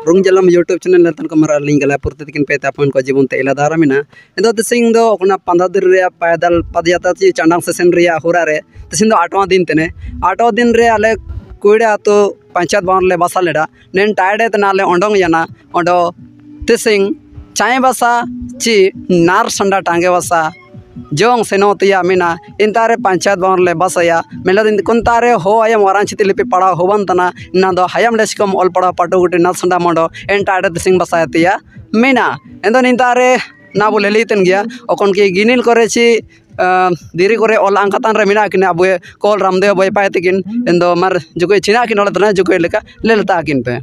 रुंग जलम YouTube channel लेतन को मरा link गला पुरते तिकिन पे तापन को जीवन ते इला दारामिना एदो तिसिंग दो ओकना 15 दिन रे पैदल पदयात्रा ची चांडांग सेशन रिया होरा रे तिसिंग दो 8वां दिन तने 8वां दिन रे आले कोइडा तो पंचायत भवन ले बसा लेडा नेन टाइडे तनाले ओंडोंग याना ओंडो तिसिंग चाय बसा ची नार संडा टांगे बसा जोंग सेनोतिया मीना इंतारे पंचायत भवन ले बसया मेलदिन कुंतारे हो आयम वरांचिति लिपि पड़ा होबंतना ना दो हयम लेस्कम ऑल पड़ा पटुगुटी नसंडा मोडो एंटाडे तिसिंग बसायतिया मीना एंदो निंतारे ना बोले लेतन गया ओकन की गिनिल करेची दिरी करे ऑल अंकतान रे मीना किने अबुए कॉल रामदेव बोय पायतिकिन एंदो मार जुके चिना किन ओलतना जुके लेका लेलता किन पे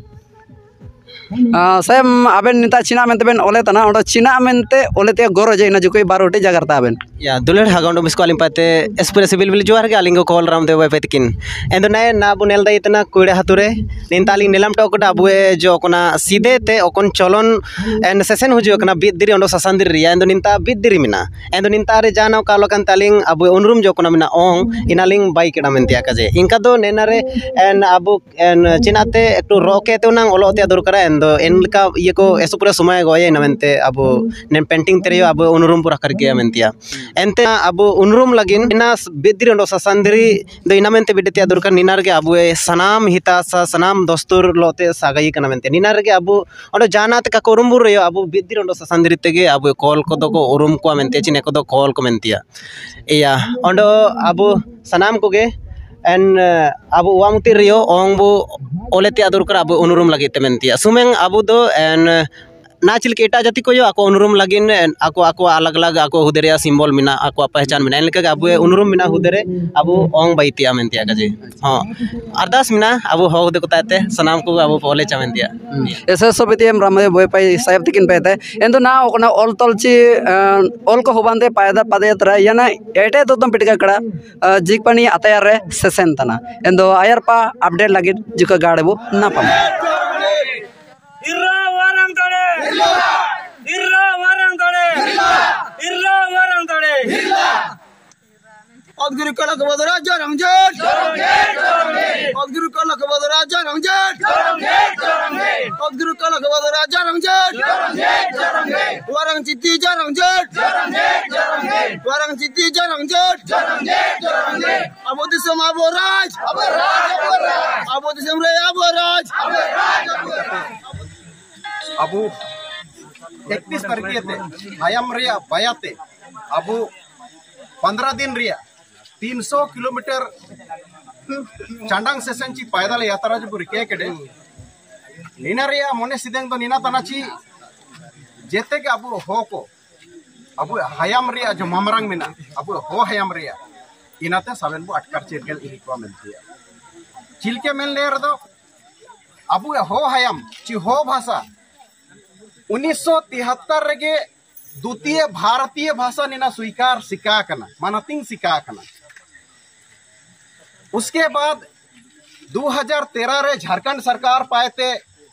सेम आबेन निता चिना मेनते बेन ओले तना ओडो चिना मेनते ओलेते गरो जे ना जुके बारोटी जगरता आबेन या दुलेर हागोंडो मिस कॉलिंग पाते एस्प्रेस बिल जोहार के आलिंगो कॉल रामदेव बाय पेतकिन एंदो नाय ना बुनेल दा इतना कोइडे हातुरे निंताली नेलाम टोकटा अबुए जो कोना सीधे ते ओकन चलन एंड सेशन हुजो कना बिददिरी ओंडो ससांदिर रिया एंदो निंता बिददिरी मिना एंदो निंता रे जानो कालोकन तालिंग अबुए उनरुम जो कोना मिना ओंग इनालिंग बाई केडा मेनतिया काजे इनका दो नेनारे एन अबु एन चिनाते एकटु रोके ते उनांग ओलोते दरकारा एंदो एनका ये को एसो पूरा समय गोये ना मेनते अबु नेन पेंटिंग तेरियो अबु उनरुम पूरा करके मेनतिया एंते अबु उनरुम लगिन इना बिददिरी ओंडो ससांदिरी दो इना मेनते बिदतिया दरकार निनार के अबुए सनाम हिता सनाम दस्तूर लोते सागाई कना मेनते निनार के अबु ओंडो जानात का कोरुमबुर रेयो अबु बिददिरी ओंडो ससांदिरी तेगे अबु कॉल को दो को उरुम को मेनते चिने को दो कॉल को मेनतिया इया ओंडो अबु सनाम कोगे एन अबु वामुति रियो ओंबु ओलेते अदुरकर अबु उनुरुम लगिते मेनतिया सुमेंग अबु दो एन ना चिल के एटा जाति को यो आको उनुरुम लगिन आको आको अलग अलग आको हुदेरिया सिंबल मिना आको पहचान मिना इनका अबु उनुरुम मिना हुदेरे अबु ओंग बाइतिया मेनतिया गजे हां अरदास मिना अबु हो हुदे को ताते सनाम को अबु ओले चा मेनतिया ऐसे सोबितियम रामदेव बोय पाई साहेब तिकिन पेते एंदो ना ओकना ऑल तलची ऑल को होबांदे पायदा पदयात्रा याना एटे तो पिटका कड़ा जिकपनी अतयार रे सेशन तना एंदो आयरपा अपडेट लगिन जुका गाड़बो ना पम Irra warang tade Irra warang tade Irra warang tade Agduru kala ke badara jaramjet Agduru kala ke badara jaramjet Agduru kala ke badara jaramjet Warang citi jaramjet Warang citi jaramjet Abu disam aboraj Abu disam re aboraj Abu 31 तारीख ते हयाम रिया बयाते अबु 15 दिन रिया 300 kilometre चांडांग session ची पैदल यात्रा जो Ricky केडे Neena रिया मोने सिदेंग तो नीना तनाची जेते के अबु हो को अबु हयाम रिया जो ममरंग मिना अबु हो हयाम रिया इनाते सावेन बु अटकर चिरगल इरिकवा मेनतिया चिलके मेल लेर दो अबु हो हयाम ची हो भाषा 1973 रेगे द्वितीय भारतीय भाषा निना स्वीकार सिका कना मानतिंग सिका कना उसके बाद 2013 रे झारखंड सरकार पाएते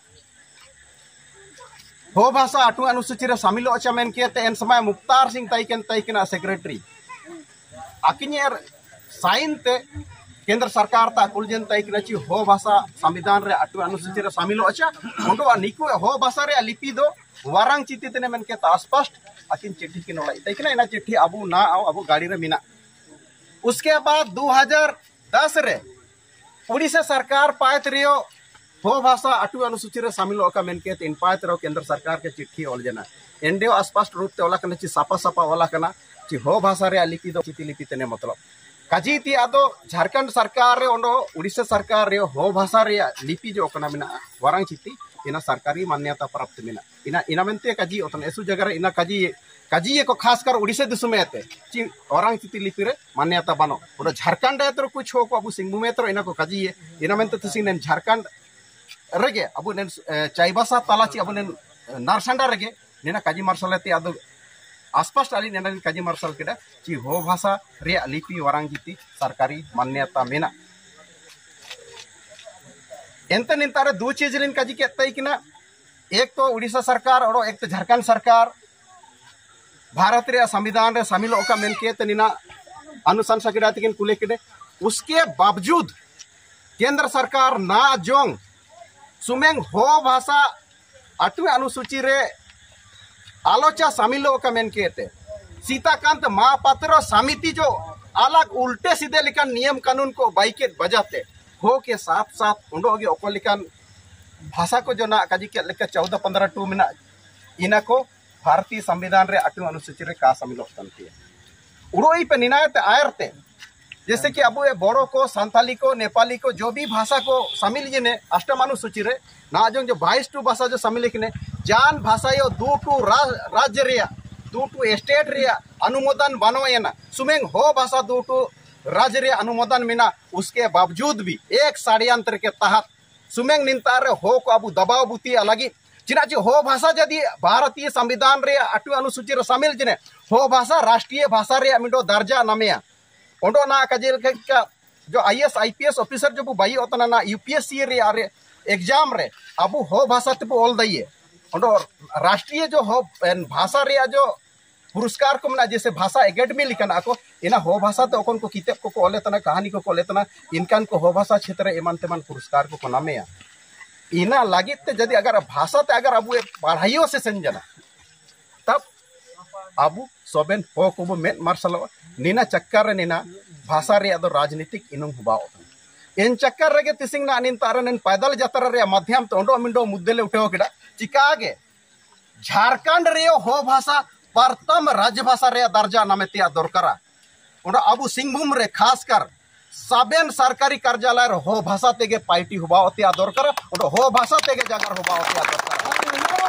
हो भाषा अटू अनुसूची रे शामिल अच्छा मेन के एन समय मुख्तार सिंह तैकना सेक्रेटरी आकिनियर साइन ते केंद्र सरकार ता कुलजन तैकना ची हो भाषा संविधान रे अटू अनुसूची रे शामिल अच्छा ओंडो निकु हो भाषा रे लिपि दो वारंग चित्ती तने मेन के स्पष्ट अकिन चिट्ठी किन ओलाई तैकना इना चिट्ठी अबु ना अबु गाड़ी रे मिना उसके बाद 2010 रे उड़ीसा सरकार पायत रियो हो भाषा अटू अनुसूची रे शामिल ओका मेन के इन पायत रो केंद्र सरकार के चिट्ठी ओल जना एंडे स्पष्ट रूप ते ओला कने ची सापा सापा ओला कना ची हो भाषा रे लिपि दो चिति लिपि तने मतलब काजी ती आदो झारखंड सरकार रे ओंडो उड़ीसा सरकार रे हो भाषा रे लिपि जो कना मिना वारंग चिति इना सरकारी मान्यता प्राप्त मिना इना मेनते काजी ओतन एसु जगह रे इना काजी को खास कर उड़ीसा दिसुम एते ची वारंग चिति लिपि रे मान्यता बानो ओडो झारखंड एतरो कुछ हो को अबु सिंगभूम एतरो इना को काजी इना मेनते तसिन झारखंड रेगे अबु नेन चाइबासा तालाची अबु नेन नारसंडा रेगे नेना काजी मार्शलते आदो आसपास आली नेना काजी मार्शल केडा ची हो भाषा रे लिपि वारंग चिति सरकारी मान्यता मेना एंते निंतारे दो चीज लिन काजी के तई किना एक तो उड़ीसा सरकार और एक तो झारखंड सरकार भारत रे संविधान रे शामिल ओका मेन के तनिना अनुशंसा केडा तिकिन कुले केडे उसके बावजूद केंद्र सरकार ना जोंग सुमेंग हो भाषा 8वें अनुसूची रे आलोचा शामिलों का मेन कहते सीताकांत महापात्र समिति जो अलग उल्टे सीधे लिखा नियम कानून को बाइके बजाते हो के साथ साथ उंडोगे ओकोलिकान भाषा को जो ना काजी के लेकर 14-15 टू मिना इना को भारतीय संविधान रे 8वें अनुसूची रे का शामिल होती है उड़ोई पे निनायत आयरते जैसे कि अब ये बोड़ो को संथाली को नेपाली को जो भी भाषा को शामिल जिने 8वें अनुसूची रे ना जो 22 टू भाषा जो शामिल किने जान भाषा यो 2 टू राज्य रे 2 टू स्टेट रे अनुमोदन बनवायना सुमेंग हो भाषा 2 टू राज्य रे अनुमोदन मिना उसके बावजूद भी एक षड्यंत्र के तहत सुमेंग निंतार हो को अब दबाव बुती अलग चिना हो भाषा यदि भारतीय संविधान रे 8वें अनुसूची रे शामिल जिने हो भाषा राष्ट्रीय भाषा रे मिडो दर्जा नमेया ओंडो ना काजे का जो IAS IPS ऑफिसर जो बाई होता ना UPSC रे आरे एग्जाम रे अब हो भाषा ते ऑल दइए ओंडो राष्ट्रीय जो हो भाषा रे जो पुरस्कार को मना जैसे भाषा एकेडमी लिखना को इना हो भाषा तो ओकन को किताब को ओले तना कहानी को ओले तना इनकान को हो भाषा क्षेत्र एमान तेमान पुरस्कार को नामेया इना लागित ते यदि अगर भाषा ते अगर अब पढ़ाइयों से संजना तब अब सोबेन हो को मेट मार्शल नीना चक्कर रे नीना भाषा रे अदो राजनीतिक इनुम हुबाओ इन चक्कर रे तिसिंग ना निन तारन पैदल यात्रा रे माध्यम तो ओंडो मिंडो मुद्दे ले उठेओ किडा चिकागे झारखंड रे हो भाषा प्रथम राज्य भाषा रे दर्जा नामेतिया दरकारा ओंडो अब सिंहभूम रे खासकर साबेन सरकारी कार्यालय रे हो भाषा तेगे पार्टी हुबाओ तिया दरकारा ओंडो हो भाषा तेगे जागर हुबाओ तिया दरकारा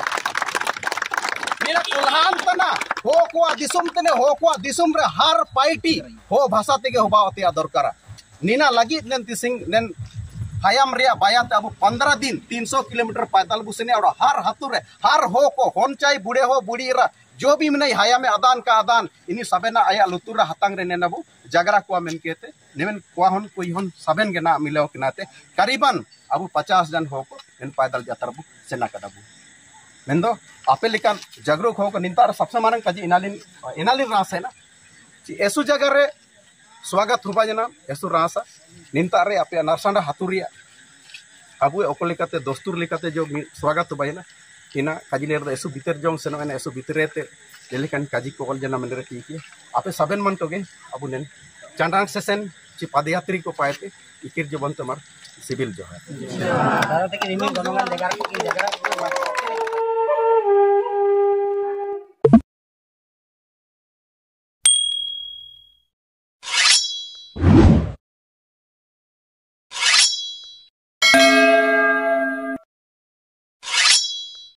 निना कुलहान तना हो को दिसुम तने हो को दिसुम रे हर पार्टी हो भाषा तेगे हुबाओ तिया दरकारा नीना लगी नेन तिसिंग नेन हायाम रे बायात अब 15 दिन 300 किलोमीटर पैदल बुसने और हर हाथुर रे हर हो को होन चाय बुढ़े हो बुढ़ी रा जो भी मने हाया में आदान का आदान इनी सबेना आया लुतुरा हतांग रे नेनबु जागरा को मेन केते नेमन को हन कोई हन सबेन के ना मिलो किनाते करीबन अब 50 जन हो को इन पैदल यात्रा बु सेना कदबु मेंदो आपे लिकान जगरो हो को निंतार सबसे मारंग काजी इनालिन रास है ना एसु जगह रे स्वागत हुबा जना एसु रासा निंतार रे आपे नरसंडा हातुरिया अब ओकोलिकाते दस्तूर लिकाते जो स्वागत हुबा जना इना काजी लेर एसु भीतर जोंग सेनो एना एसु भीतरेते लेलिकान काजी को ऑल जना मेरे की आपे सबेन मन तोगे अब नेन चांडांग सेशन ची पदयात्री को पाएते इकिर जो बंत मार सिविल जो है